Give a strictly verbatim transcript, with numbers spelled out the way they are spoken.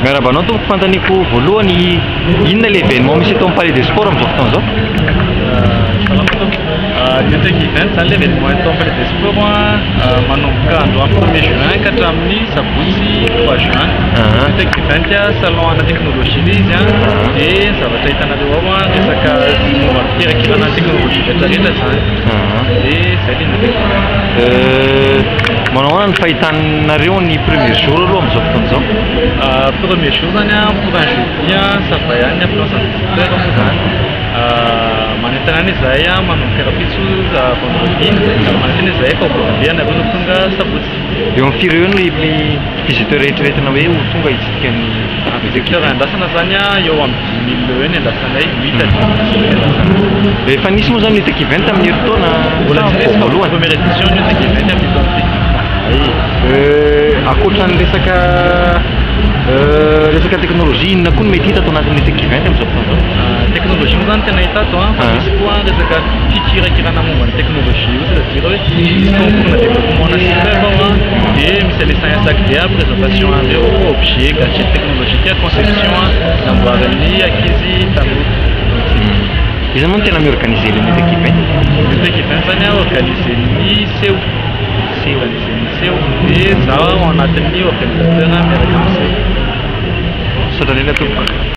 Miarabanao tompoko fantaniako voalohany inona le événement misy atao amin'ny palais des sports amin'izao fotoana izao? Nitaiky event zany le événement atao amin'ny palais des sports manomboka androany premier juin ka hatramin'ny sabotsy trois juin. Nitaiky event salon ana teknôlôjia izy a, dia zavatra hitanareo ao a resaka momba ny firakirana teknôlôjia rehetrarehetra zany. Dia zay le nitaiky. Manao ahoana ny fahitanareo ny premier jour aloha amin'izao fotoana izao? Premier jour zany a pour un jeudi a ça va ihany affluence en visiteur moa zany. Manentana any izahay a manomboka rapitso vendredi, manentana izahay fa vendredi anareo no tonga sabotsy. Eo amin'ny firy eo ny visiteur rehetrarehetra hoe ho tonga hitsidika ny visiteur andasana zany a eo amin'ny dix mille eo ny andasanay, huit à dix mille. Efa nisy moa zany nitaiky event amin'ny herintaona voalohany? Première édition nitaiky event amin'ny taona Akoatran'ny resaka resaka teknôlôjia inona koa no mety hita atao anatin'ny nitaiky event amin'izao fotoana izao? Teknôlôjia moa zany tena hita ato a, fa misy koa resaka fikirakirana momba ny teknôlôjia io, c'est-à-dire hoe misy concours développement national ao a, dia misy alesan chaque dia présentation andreo objet gadget technologique conception namboaran'ny ankizy tanora. Iza moa no tena miorganiser le nitaiky event? Nitaiky event zany a organiser-ny S E O. Organiser-ny S E O, dia zaho ao anatin'ny organisateur miaraka amin'izay. Saotra lela tompoko.